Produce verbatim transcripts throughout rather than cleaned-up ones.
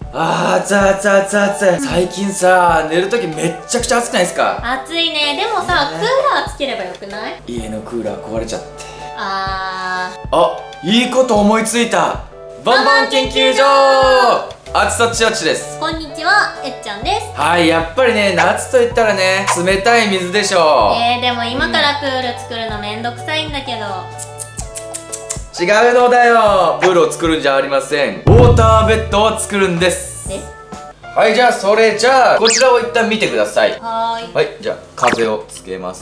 あー、熱い熱い熱い熱い。最近さ、寝るときめっちゃくちゃ暑くないですか？ 暑いね。でもさ、クーラーつければよくない？ 家のクーラー壊れちゃって。 あー。 あ、いいこと思いついた。バンバン研究所。あつとちよちです。 こんにちは、えっちゃんです。 はい、やっぱりね、夏と言ったらね、冷たい水でしょう。 えー、でも今からプール作るのめんどくさいんだけど。 違うのだよ。プールを作るんじゃありません。ウォーターベッドを作るんです。 え？ はい、じゃあそれじゃあこちらを一旦見てください。 はーい。 はい、じゃあ風をつけます。い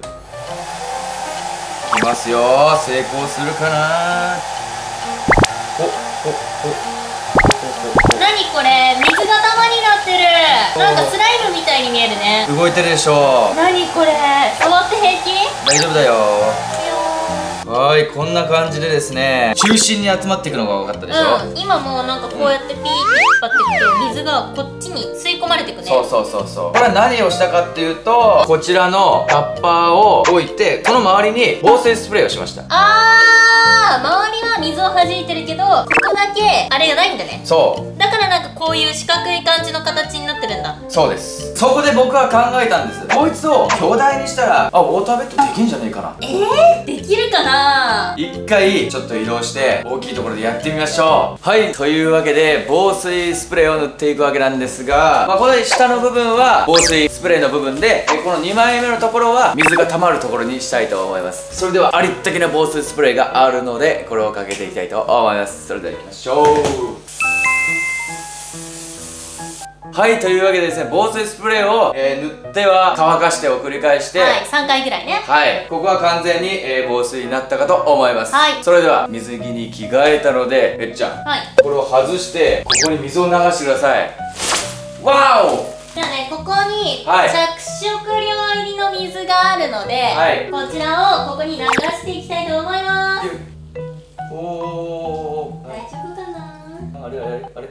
きますよ。成功するかな。ほほほ。 なにこれ、水が玉になってる。なんかスライムみたいに見えるね。 動いてるでしょう。 なにこれ、触って平気？ 大丈夫だよ。はい、こんな感じでですね、中心に集まっていくのが分かったでしょ。 うん、今もうなんかこうやってピーって引っ張っていくと水がこっちに吸い込まれていくね。 そうそうそうそう。これは何をしたかっていうと、こちらのタッパーを置いて、その周りに防水スプレーをしました。 あー、周りは水を弾いてるけど、ここだけあれがないんだね。 そうだからなんかこういう四角い感じの形になってるんだ。 そうです。そこで僕は考えたんです。こいつを巨大にしたら、あ、ウォーターベッドできんじゃねえかな。 えー、できるかな。 一回ちょっと移動して大きいところでやってみましょう。はい、というわけで防水スプレーを塗っていくわけなんですが、まあ、この下の部分は防水スプレーの部分で、このにまいめのところは水が溜まるところにしたいと思います。それではありったけな防水スプレーがあるので、これをかけていきたいと思います。それでは行きましょう。はい、というわけでですね、防水スプレーを、えー、塗っては乾かしてを繰り返して、 はい、さんかいぐらいね。 はい、ここは完全に、えー、防水になったかと思います。 はい、 それでは水着に着替えたので、えっちゃん、 はい、 これを外してここに水を流してください。わお。 じゃあね、ここにはい着色料入りの水があるので、 はい、 こちらをここに流していきたいと思います。 おお、 大丈夫かな。 あれあれあれあれあれ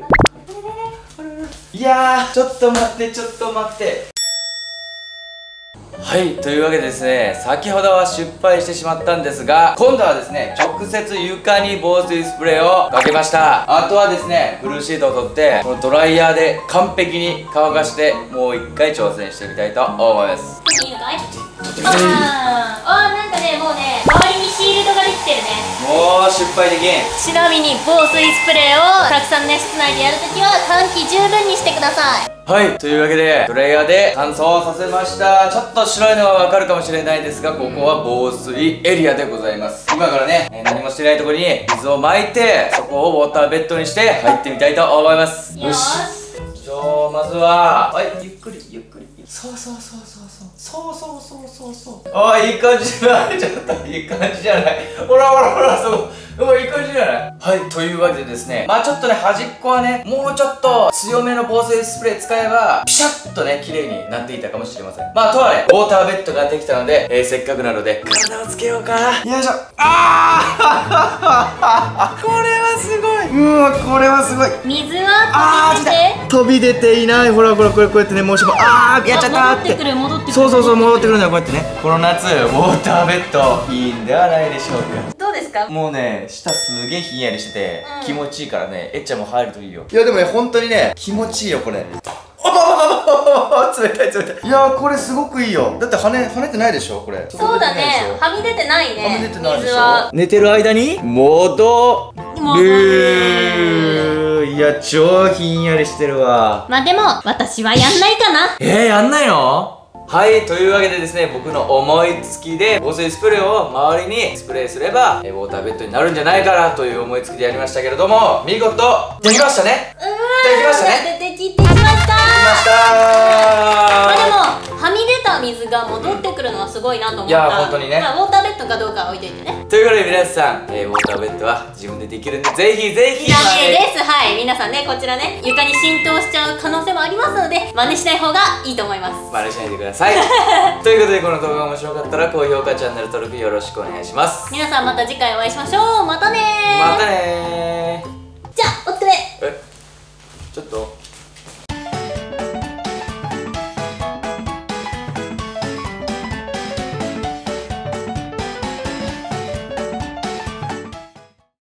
いやー、ちょっと待ってちょっと待って。はい、というわけでですね、先ほどは失敗してしまったんですが、今度はですね、直接床に防水スプレーをかけました。あとはですね、ブルーシートを取ってこのドライヤーで完璧に乾かして、もう一回挑戦してみたいと思います。 いいのかい？あーあー、なんかね、もうね、周りにシールドができてるね。 もう失敗できん。 ちなみに防水スプレーをたくさんね、室内でやるときは換気十分にしてください。 はい、というわけでドライヤーで乾燥させました。ちょっと白いのはわかるかもしれないですが、ここは防水エリアでございます。今からね、えー、何もしてないところに水をまいて、そこをウォーターベッドにして入ってみたいと思います。 よし。 じゃあまずは、はい、ゆっくりゆっくり。そうそうそうそうそうそうそうそうそうそう。ああ、いい感じじゃない。ちょっといい感じじゃない。ほらほらほら、そう。おいい感じじゃない。はい、というわけでですね、まあちょっとね、端っこはね、もうちょっと強めの防水スプレー使えばピシャッとね、綺麗になっていたかもしれません。まあとはね、ウォーターベッドができたので、えー、せっかくなので体をつけようかな。よいしょ。あーこれはすごい。うわ、これはすごい。 水は飛び出て飛び出ていない。ほらほら、これこうやってね、もうしばあーやっちゃったーって。 戻ってくる戻ってくる。 そうそうそう、戻ってくるんだよ、こうやってね。この夏ウォーターベッドいいんではないでしょうか。 どうですか？ もうね、下すげえひんやりしてて、 うん、 気持ちいいからね、えっちゃんも入るといいよ。いやでもね、本当にね、気持ちいいよこれ。あばばばばば冷たい冷たい。いやー、これすごくいいよ。だって跳ね跳ねてないでしょこれ。 そうだね、はみ出てないね。 はみ出てないでしょ。 寝てる間に戻る。いや、超ひんやりしてるわ。 まあでも私はやんないかな。 えー、やんないの？はい、というわけでですね、僕の思いつきで防水スプレーを周りにスプレーすれば、えウォーターベッドになるんじゃないかなという思いつきでやりましたけれども、見事できましたね。 うーん、 できましたね。 できてきました。できました。まあでもはみ出た水が戻ってくるのはすごいなと思った。 いや本当にね。 まあ、ウォーターベッドかどうかは置いといてね。 ということで皆さん、えー、ウォーターベッドは自分でできるんで、ぜひぜひいらねえです。はい、皆さんね、こちらね、床に浸透しちゃう可能性もありますので、真似しない方がいいと思います。 真似しないでください。ということで、この動画が面白かったら高評価、チャンネル登録よろしくお願いします。 皆さんまた次回お会いしましょう。またねー。 またねー。